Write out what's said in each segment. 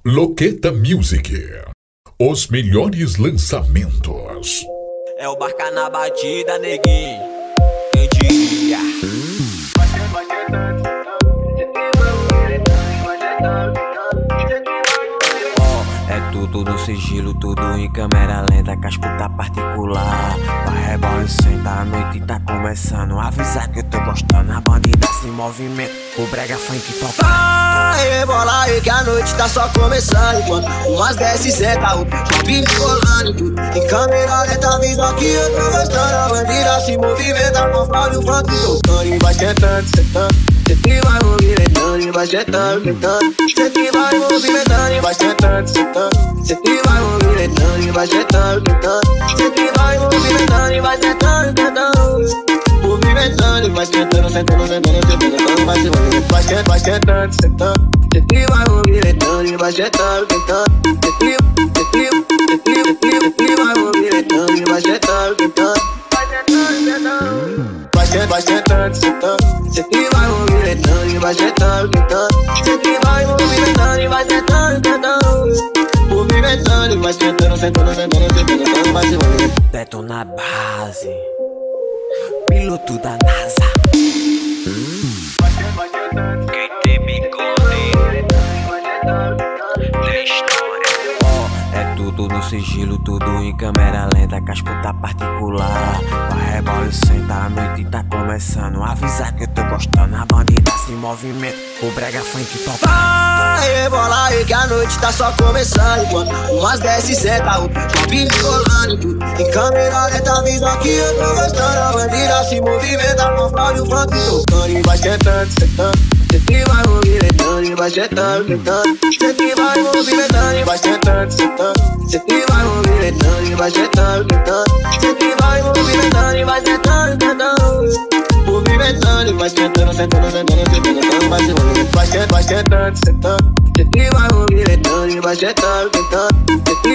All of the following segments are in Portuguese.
Loqueta Music. Os melhores lançamentos. É o Barca na batida, neguinho. Quem diria? É tudo no sigilo, tudo em câmera lenta, com as puta particular. Vai rebola e senta, a noite tá começando. Avisar que eu tô gostando, a bandida se movimenta, o brega funk toca. Vai rebola aí que a noite tá só começando. Quando umas desce e senta, o shopping colando e tudo em câmera lenta, avisa que eu tô gostando. A bandida se movimenta, conforme o funk tocando. E vai sentando, sentando, cê que vai movimentando. E vai sentando, sentando, cê que vai movimentando. E vai sentando, sentando, cê que vai movimentando. E vai sentando, sentando, cê que vai movimentando. E vai sentando, sentando, movimentando. E vai sentando, sentando, sentando, sentando, vai se movendo. Vai sentando, sentando, cê que vai movimentando. E vai sentando, sentando, cê que vai movimentando. E vai sentando, sentando, vai sentando, sentando, cê que vai movimentando. E vai sentando, sentando, cê que vai movimentando. E vai sentando, sentando, movimentando. E vai sentando, sentando, sentando, sentando, vai se movendo. Teto na base, piloto da NASA. Quem tem bigode tem história. É tudo no sigilo, tudo em câmera lenta, com as puta particular. Vai rebola e senta, a noite tá começando. Avisar que eu tô gostando, a bandida se movimenta, o brega funk toca. Vai rebola aí que a noite tá só começando. Quando umas desce e senta, o shopping colando e tudo em câmera lenta, avisa que eu tô gostando. A bandida se movimenta, conforme o funk tocando. E vai sentando, sentando, cê que vai movimentando. E vai sentando, sentando, cê que vai movimentando. E vai sentando, sentando, cê que vai movimentando. E vai sentando, sentando, cê que vai movimentando. E vai sentando, sentando, movimentando. E vai sentando, sentando, sentando, sentando, vai se movendo. Vai sentando, sentando, cê que vai movimentando. E vai sentando, sentando, cê que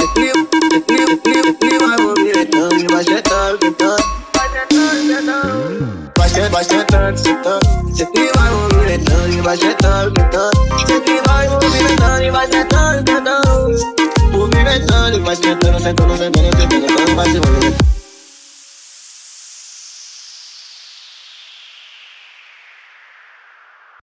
vai movimentando. E vai sentando, sentando, vai sentando, sentando, cê que vai movimentando. E vai sentando, sentando, cê que vai movimentando. E vai sentando, sentando, movimentando. E vai sentando, sentando, sentando, sentando, vai se movendo.